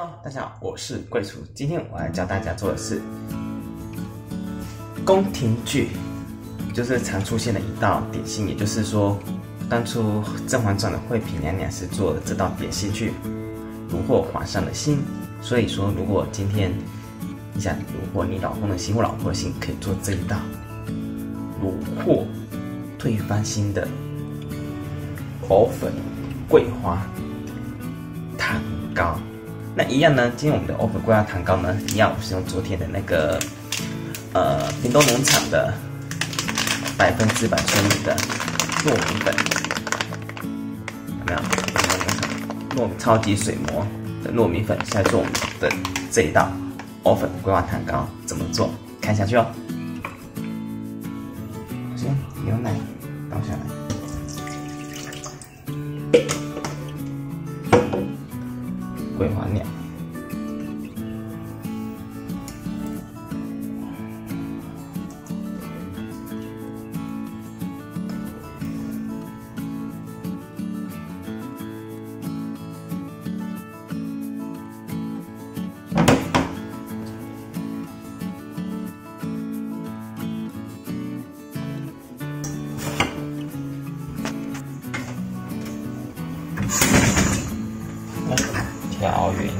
大家好，我是贵厨。今天我来教大家做的是宫廷剧，就是常出现的一道点心。也就是说，当初《甄嬛传》的惠嫔娘娘是做这道点心去虏获皇上的心。所以说，如果今天你想虏获你老公的心或老婆的心，可以做这一道虏获对方心的藕粉桂花糖糕。那一样呢，今天我们的藕粉桂花糖糕呢，一样我是用昨天的那个屏东农场的100%纯米的糯米粉，有没有？糯米超级水磨的糯米粉，现在做我们的这一道藕粉桂花糖糕怎么做？看下去哦。首先牛奶倒下来。桂花酿，调匀，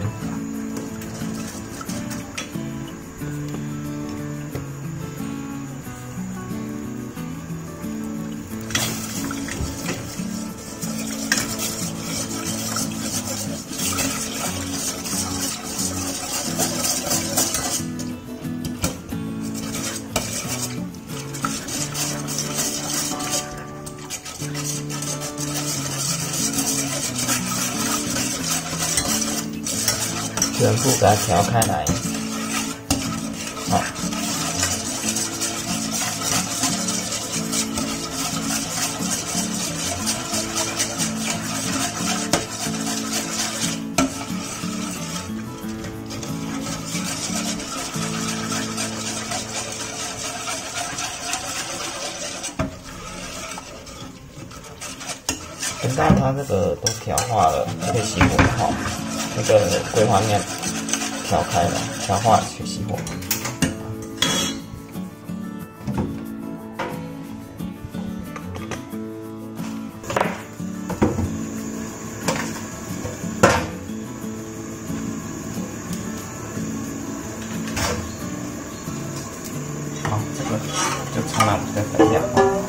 全部给它调开来。好，等到它这个都调化了，就可以熄火了哈。那个桂花面调开了，调化去熄火。好，这个就冲了我们的粉料。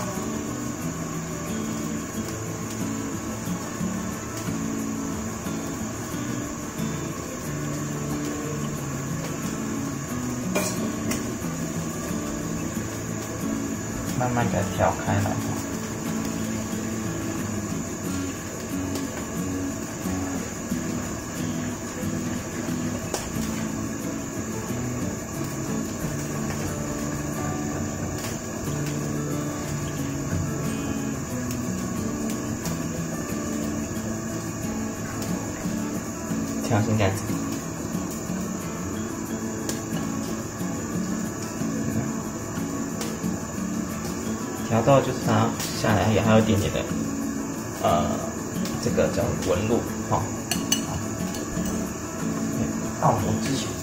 慢慢给它调开来，调成这样子。调到就是它下来也还有一点点的，这个叫纹路哈。到模之前，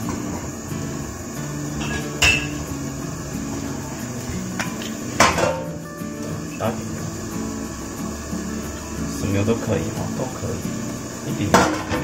调一点，什么油都可以哈，都可以，一点点。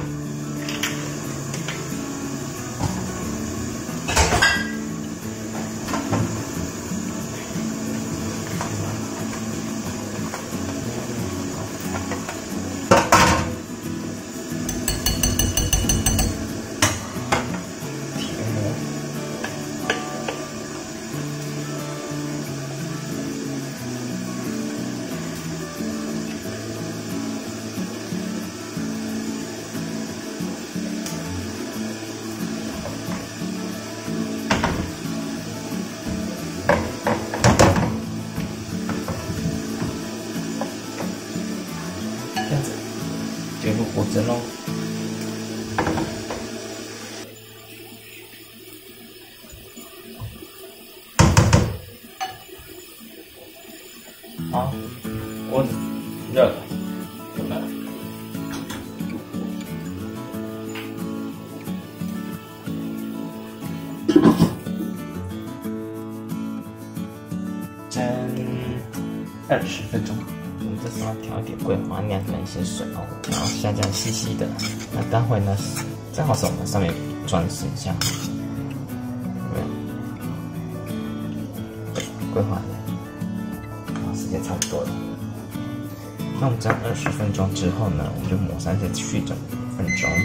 这样子就入果针喽。好，锅子热了，准备了。 20分钟。我们这时候调一点桂花酿跟一些水哦，然后下降细细的。那待会呢，正好是我们上面装饰一下，对，桂花酿，然后时间差不多了。那我们这样20分钟之后呢，我们就抹上一些去整5分钟。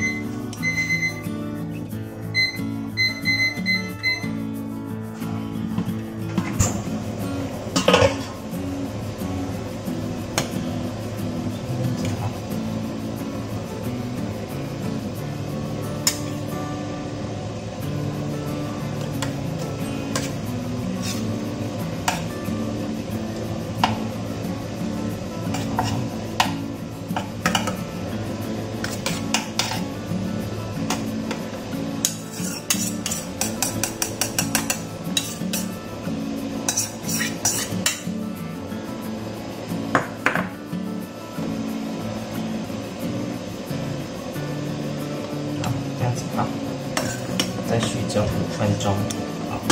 这样子好，再续蒸5分钟。好，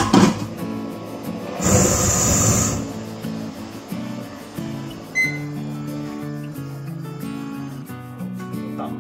到。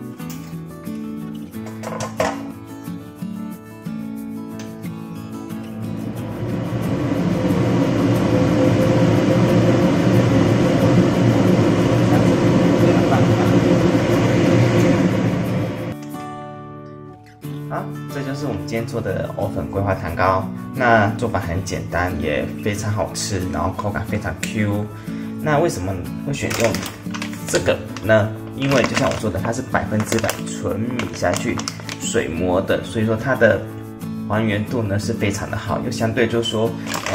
好，这就是我们今天做的藕粉桂花蛋糕。那做法很简单，也非常好吃，然后口感非常 Q。那为什么会选用这个呢？因为就像我说的，它是100%纯米下去水磨的，所以说它的还原度呢是非常的好，又相对就是说，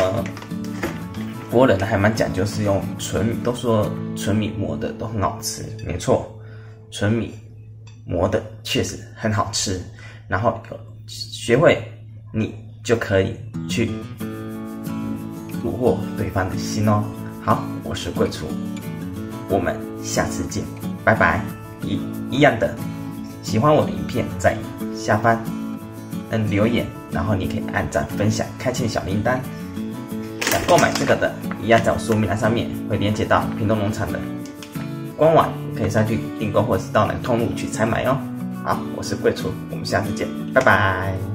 国人呢还蛮讲究，是用纯米，都说纯米磨的都很好吃，没错，纯米磨的确实很好吃。然后学会，你就可以去虏获对方的心哦。好，我是贵厨，我们下次见，拜拜。一样的，喜欢我的影片在下方留言，然后你可以按赞、分享、开启小铃铛。想购买这个的，一样在我说明栏上面会连接到屏东农场的官网，可以上去订购或是到哪个通路去采买哦。好，我是贵厨，我们下次见，拜拜。